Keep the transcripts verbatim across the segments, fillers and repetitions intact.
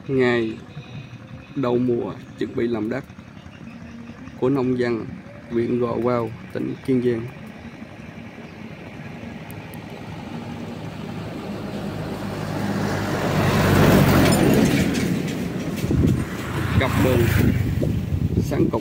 Ngày đầu mùa chuẩn bị làm đất của nông dân huyện Gò Quao, tỉnh Kiên Giang. Cặp đường sáng cục.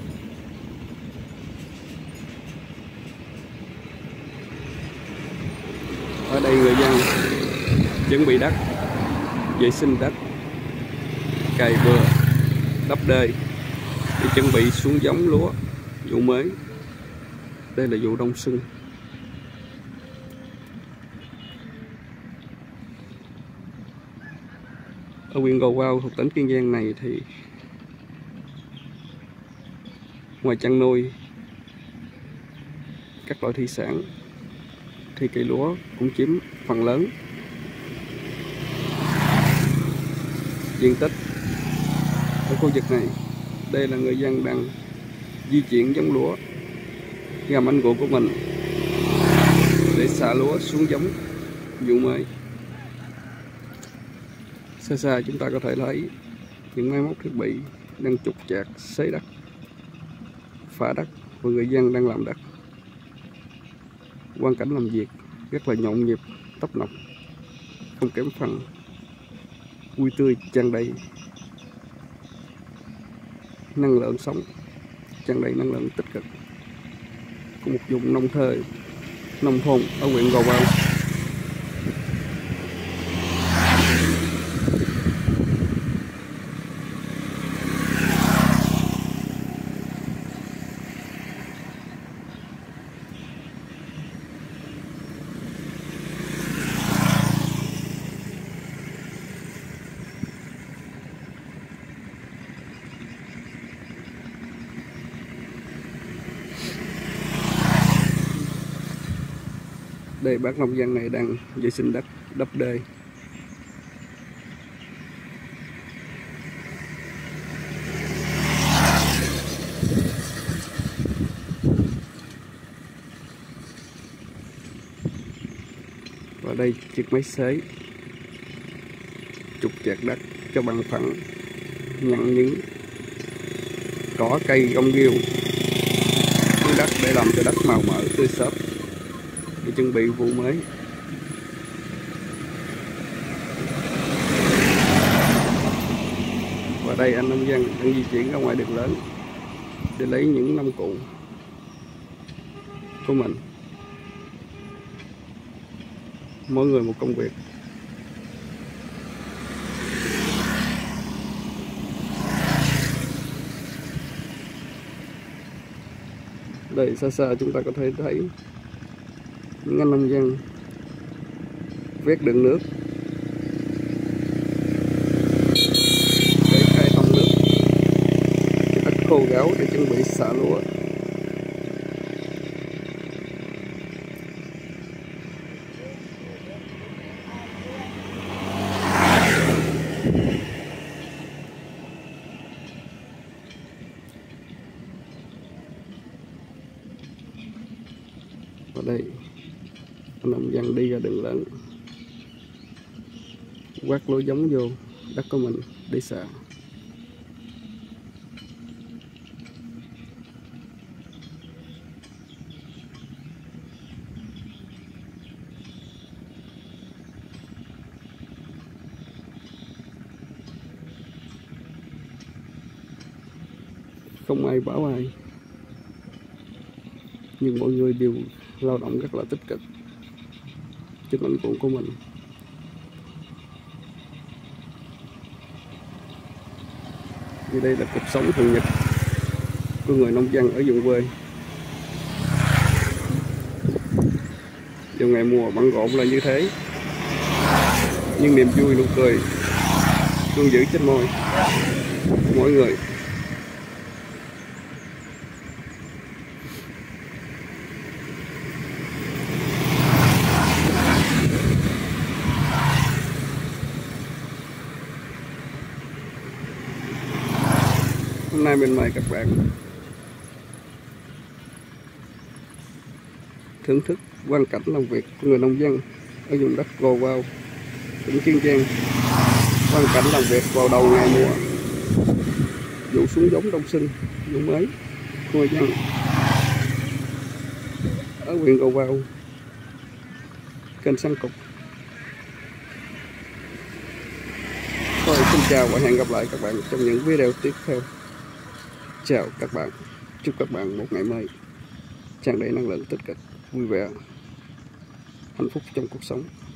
Ở đây người dân chuẩn bị đất, vệ sinh đất, cày bừa, đắp đê để chuẩn bị xuống giống lúa vụ mới. Đây là vụ đông xuân. Ở huyện Gò Quao thuộc tỉnh Kiên Giang này thì ngoài chăn nuôi các loại thủy sản thì cây lúa cũng chiếm phần lớn diện tích ở khu vực này. Đây là người dân đang di chuyển giống lúa gầm anh ruột của mình để xả lúa xuống giống vụ mới. Xa xa chúng ta có thể thấy những máy móc thiết bị đang trục chạc xới đất, phá đất và người dân đang làm đất. Quang cảnh làm việc rất là nhộn nhịp, tấp nập, không kém phần vui tươi, tràn đầy năng lượng sống, tràn đầy năng lượng tích cực của một vùng nông thôn nông thôn ở huyện Gò Quao. Đây bác nông dân này đang vệ sinh đất, đắp đê. Và đây chiếc máy xới trục chạc đất cho bằng phẳng, nhặn những cỏ cây gông ghêu dưới đất để làm cho đất màu mỡ tươi xốp để chuẩn bị vụ mới. Và đây anh nông dân đang di chuyển ra ngoài đường lớn để lấy những nông cụ của mình. Mỗi người một công việc. Đây xa xa chúng ta có thể thấy những anh nông dân vét đựng nước để khai thông nước cho đất khô ráo để chuẩn bị xả lúa. Ở đây nông dân đi ra đường lớn quát lúa giống vô đất của mình để xả. Không ai bảo ai, nhưng mọi người đều lao động rất là tích cực cho cảnh cụ của mình. Vì đây là cuộc sống thường nhật của người nông dân ở vùng quê. Vào ngày mùa bận rộn là như thế, nhưng niềm vui nụ cười luôn giữ trên môi mỗi người. Hôm nay mình mời các bạn thưởng thức quang cảnh làm việc của người nông dân ở vùng đất Gò Quao, tỉnh Kiên Giang. Hoàn cảnh làm việc vào đầu ngày mùa, vụ xuống giống đông xuân, vụ mới của người dân ở huyện Gò Vao, kênh Săn Cục. Thôi xin chào và hẹn gặp lại các bạn trong những video tiếp theo. Chào các bạn, chúc các bạn một ngày mới tràn đầy năng lượng tích cực, vui vẻ, hạnh phúc trong cuộc sống.